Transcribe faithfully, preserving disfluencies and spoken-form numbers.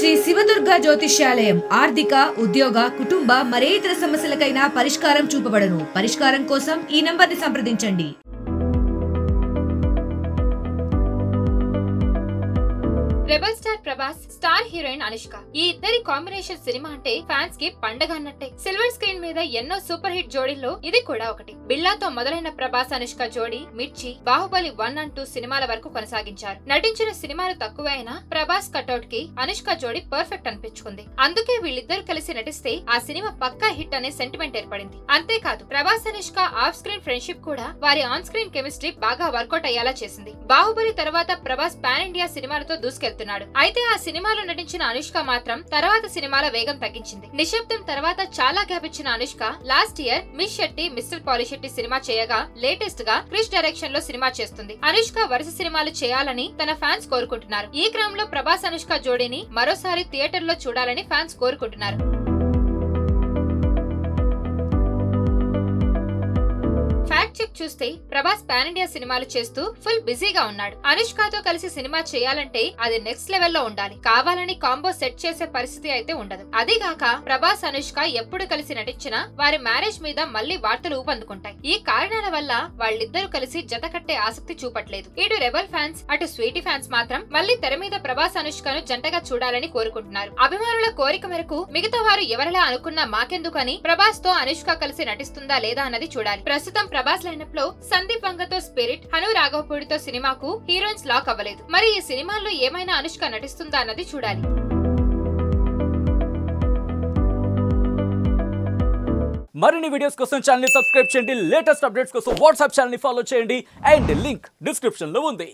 శ్రీ శివదుర్గ జ్యోతిష్యాలయం ఆర్థిక ఉద్యోగ కుటుంబ మరే ఇతర సమస్యలకైనా పరిష్కారం చూపబడును. పరిష్కారం కోసం ఈ నంబర్ని సంప్రదించండి. Rebel star Prabhas, star heroine Anushka, ఈ ఇద్దరి కాంబినేషన్ సినిమా అంటే ఫ్యాన్స్ కి పండగ అన్నట్టే. సిల్వర్ స్క్రీన్ మీద ఎన్నో సూపర్ హిట్ జోడీల్లో ఇది కూడా ఒకటి. బిల్లాతో మొదలైన ప్రభాస్ అనుష్క జోడీ మిర్చి, బాహుబలి వన్ అండ్ టూ సినిమాల వరకు కొనసాగించారు. నటించిన సినిమాలు తక్కువే అయినా ప్రభాస్ కటౌట్ కి అనుష్క జోడీ పర్ఫెక్ట్ అనిపించుకుంది. అందుకే వీళ్ళిద్దరు కలిసి నటిస్తే ఆ సినిమా పక్కా హిట్ అనే సెంటిమెంట్ ఏర్పడింది. అంతేకాదు Prabhas Anushka off screen friendship కూడా వారి ఆన్ స్క్రీన్ కెమిస్ట్రీ బాగా వర్కౌట్ అయ్యేలా చేసింది. బాహుబలి తర్వాత ప్రభాస్ పాన్ ఇండియా సినిమాలతో దూసుకెళ్తున్నారు. అయితే ఆ సినిమాలో నటించిన అనుష్క మాత్రం తర్వాత సినిమాల వేగం తగ్గించింది. నిశ్శబ్దం తర్వాత చాలా గ్యాప్ ఇచ్చిన Anushka last year Miss Shetty Mister Polishetty సినిమా చేయగా లేటెస్ట్ గా క్రిష్ డైరెక్షన్ లో సినిమా చేస్తుంది. అనుష్క వరుస సినిమాలు చేయాలని తన ఫ్యాన్స్ కోరుకుంటున్నారు. ఈ క్రమంలో ప్రభాస్ అనుష్క జోడీని మరోసారి థియేటర్ లో చూడాలని ఫ్యాన్స్ కోరుకుంటున్నారు. ఫ్యాక్ట్ చెక్ చూస్తే ప్రభాస్ పాన్ ఇండియా సినిమాలు చేస్తూ ఫుల్ బిజీగా ఉన్నాడు. అనుష్కతో కలిసి సినిమా చేయాలంటే అది నెక్స్ట్ లెవెల్ లో ఉండాలి. కావాలని కాంబో సెట్ చేసే పరిస్థితి అయితే ఉండదు. అదిగాక ప్రభాస్ అనుష్క ఎప్పుడు కలిసి నటించినా వారి మ్యారేజ్ మీద మళ్లీ వార్తలు ఊపందుకుంటాయి. ఈ కారణాల వల్ల వాళ్ళిద్దరూ కలిసి జత కట్టే ఆసక్తి చూపట్లేదు. ఇటు రెబల్ ఫ్యాన్స్ అటు స్వీటీ ఫ్యాన్స్ మాత్రం మళ్లీ తెర మీద ప్రభాస్ అనుష్కను జంటగా చూడాలని కోరుకుంటున్నారు. అభిమానుల కోరిక మేరకు మిగతా వారు ఎవరిలా అనుకున్నా మాకెందుకని ప్రభాస్ తో అనుష్క కలిసి నటిస్తుందా లేదా అన్నది చూడాలి. ప్రస్తుతం ప్రభాస్ లైనప్ లో సందీప్ వంగతో స్పిరిట్, హను రాఘవపూడితో సినిమాకు హీరోయిన్స్ లాక్ అవ్వలేదు. మరి ఈ సినిమాల్లో ఏమైనా అనుష్క నటిస్తుందా అన్నది చూడాలి. మరిన్ని వీడియోస్ కోసం ఛానల్ ని సబ్స్క్రైబ్ చేయండి. లేటెస్ట్ అప్డేట్స్ కోసం వాట్సాప్ ఛానల్ ని ఫాలో చేయండి. అండ్ లింక్ డిస్క్రిప్షన్ లో ఉంది.